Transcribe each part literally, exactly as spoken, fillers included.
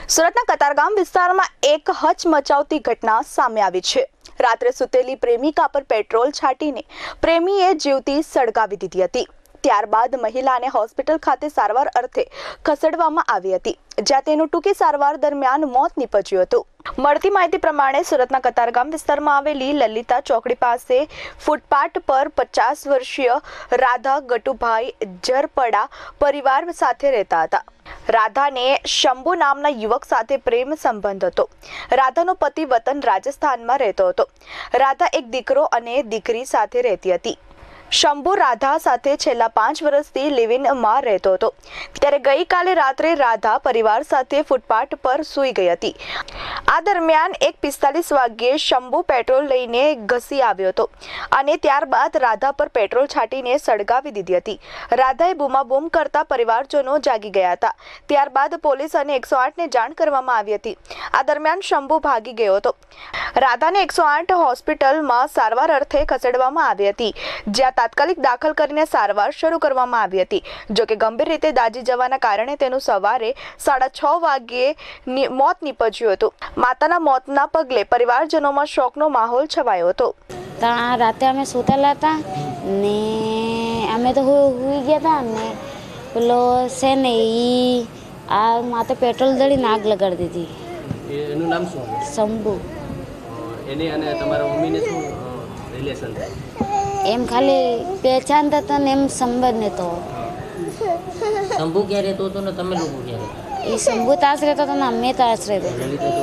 સુરતના કતારગામ વિસ્તારમાં એક હચમચાવતી ઘટના સામે આવી છે। રાત્રે સૂતેલી પ્રેમિકા પર પેટ્રોલ છાંટીને પ્રેમીએ જીવતી સળગાવી દીધી હતી। ત્યારબાદ મહિલાને હોસ્પિટલ ખાતે સારવાર અર્થે ખસેડવામાં આવી હતી, જ્યાં તેનું ટૂંકી સારવાર દરમિયાન મોત નીપજ્યું હતું। મળતી માહિતી પ્રમાણે સુરતના કતારગામ વિસ્તારમાં આવેલી લલિતા ચોકડી પાસે ફૂટપાથ પર પચાસ વર્ષીય રાધા ગટુભાઈ જરપડા પરિવાર સાથે રહેતા હતા। રાધાને શંભુ નામના યુવક સાથે પ્રેમ સંબંધ હતો। રાધાનો પતિ વતન રાજસ્થાનમાં રહેતો હતો। રાધા એક દીકરો અને દીકરી સાથે રહેતી હતી। શંભુ રાધા સાથે છેલ્લા પાંચ વર્ષથી લિવ ઇનમાં રહેતો હતો, ત્યારે ગઈકાલે રાત્રે રાધા પરિવાર સાથે ફૂટપાથ પર સૂઈ ગઈ હતી। આ દરમિયાન એક પિસ્તાલીસ વાગ્યે શંભુ પેટ્રોલ લઈને ઘસી આવ્યો હતો અને ત્યારબાદ રાધા પર પેટ્રોલ છાંટીને સળગાવી દીધી હતી। રાધાએ બૂમાબૂમ કરતા પરિવારજનો જાગી ગયા હતા। ત્યારબાદ પોલીસ અને એકસો આઠને જાણ કરવામાં આવી હતી। આ દરમિયાન શંભુ ભાગી ગયો હતો। રાધાને એકસો આઠ હોસ્પિટલમાં સારવાર અર્થે ખસેડવામાં આવી હતી, જ્યાં તાત્કાલિક દાખલ કરીને સારવાર શરૂ કરવામાં આવી હતી। જો કે ગંભીર રીતે દાઝી જવાના કારણે તેનું સવારે સાડા છ વાગ્યે મોત નીપજ્યું હતું। માતાના મોતના પગલે પરિવારજનોમાં શોકનો માહોલ છવાયો હતો। ત્યાં રાતે અમે સૂતેલા હતા ને અમે તો સુઈ ગયા હતા ને પેલો છે ને ઈ આ માથે પેટ્રોલ દળીને આગ લગાડી દીધી। એનું નામ શું? શંભુ। એને અને તમારા મમ્મીને શું રિલેશન થાય? એમ ખાલી પહેચાન થતા ને એમ સંબંધ નતો। શંભુ ક્યાં રહેતો હતો ને તમે લોકો ક્યાં રહેતા? એ શંભુ તાસ રહેતો હતો ને અમે તાસ રહેતો।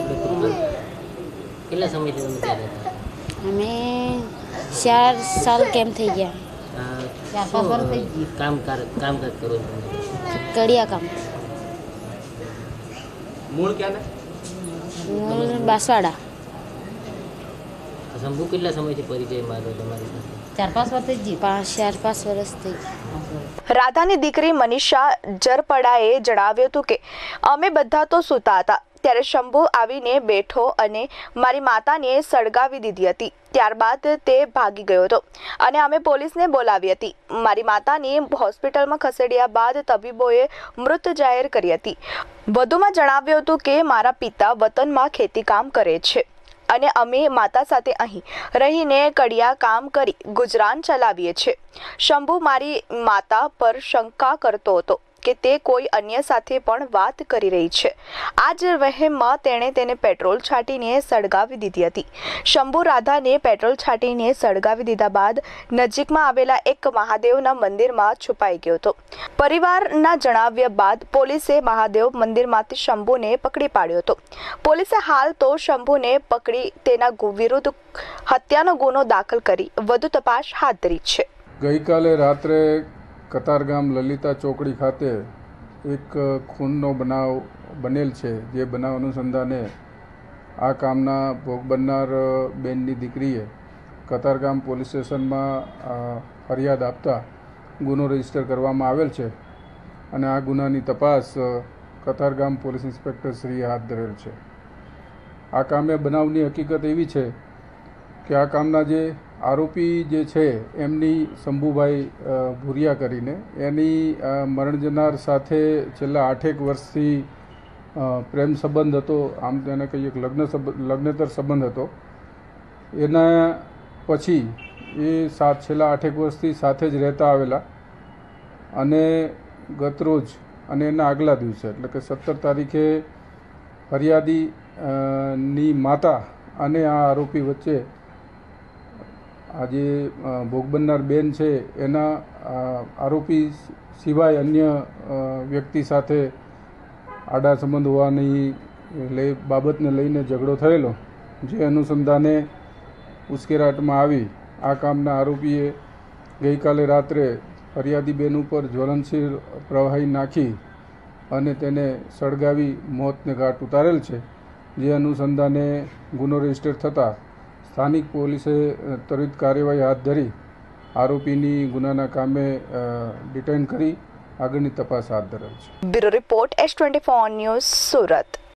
કેટલા સમયથી તમે ત્યાં રહેતા? અમે ચાર સાલ કેમ થઈ ગયા। ચાર પાંચ વર્ષ થઈ ગઈ। કામ કામકાજ કરો છો? કડિયા કામ। મૂળ ક્યાં? મૂળ બાંસવાડા। શંભુ કેટલા સમયથી પરિચયમાં હતો તમારી સાથે? ચાર પાંચ વર્ષ થઈ ગઈ। પાંચ ચાર પાંચ વર્ષ થઈ ગઈ। રાધાની દીકરી મનીષા જરપડાએ જણાવ્યું હતું કે અમે બધા તો સૂતા હતા, ત્યારે શંભુ આવીને બેઠો અને મારી માતાને સળગાવી દીધી હતી। ત્યારબાદ તે ભાગી ગયો હતો અને અમે પોલીસને બોલાવી હતી। મારી માતાને હોસ્પિટલમાં ખસેડ્યા બાદ તબીબોએ મૃત જાહેર કરી હતી। વધુમાં જણાવ્યું હતું કે મારા પિતા વતનમાં ખેતી કામ કરે છે અને અમે માતા સાથે અહીં રહીને કડિયા કામ કરી ગુજરાન ચલાવીએ છીએ। શંભુ મારી માતા પર શંકા કરતો હતો કે તે કોઈ અન્ય સાથે પણ વાત કરી રહી છે। આ જ વહેમમાં તેણે તેને પેટ્રોલ છાંટીને સળગાવી દીધી હતી। શંભુ રાધાને પેટ્રોલ છાંટીને સળગાવી દીધા બાદ નજીકમાં આવેલા એક મહાદેવના મંદિરમાં છુપાઈ ગયો હતો। પરિવારના જણાવ્યા બાદ પોલીસે મહાદેવ મંદિરમાંથી શંભુને પકડી પાડ્યો હતો। પોલીસે હાલ તો શંભુને પકડી તેના વિરુદ્ધ હત્યાનો ગુનો દાખલ કરી વધુ તપાસ હાથ ધરી છે। ગઈકાલે રાત્રે કતારગામ લલિતા ચોકડી ખાતે એક ખૂનનો બનાવ બનેલ છે, જે બનાવ અનુસંધાને આ કામના ભોગ બનનાર બેનની દીકરીએ કતારગામ પોલીસ સ્ટેશનમાં ફરિયાદ આપતા ગુનો રજીસ્ટર કરવામાં આવેલ છે અને આ ગુનાની તપાસ કતારગામ પોલીસ ઇન્સ્પેક્ટર શ્રીએ હાથ ધરેલ છે। આ કામે બનાવની હકીકત એવી છે કે આ કામના જે આરોપી જે છે એમની શંભુભાઈ ભુરિયા કરીને એની મરણ જનાર સાથે છેલ્લા આઠેક વર્ષથી પ્રેમ સંબંધ હતો। આમ તેને કહીએ કે લગ્ન લગ્નેતર સંબંધ હતો। એના પછી એ સાત છેલ્લા આઠેક વર્ષથી સાથે જ રહેતા આવેલા અને ગતરોજ અને એના આગલા દિવસે એટલે કે સત્તર તારીખે ફરિયાદી ની માતા અને આ આરોપી વચ્ચે આજે ભોગ બનનાર બેન છે એના આરોપી સિવાય અન્ય વ્યક્તિ સાથે આડા સંબંધ હોવાની લઈ બાબતને લઈને ઝઘડો થયેલો, જે અનુસંધાને ઉશ્કેરાટમાં આવી આ કામના આરોપીએ ગઈકાલે રાત્રે ફરિયાદી બેન ઉપર જ્વલનશીલ પ્રવાહી નાખી અને તેને સળગાવી મોતને ઘાટ ઉતારેલ છે। જે અનુસંધાને ગુનો રજીસ્ટર થતાં સ્થાનિક પોલીસે ત્વરિત કાર્યવાહી હાથ ધરી આરોપીની ગુનાના કામે ડિટેઇન કરી આગળની તપાસ હાથ ધરેલ છે। Bureau report S twenty four news Surat.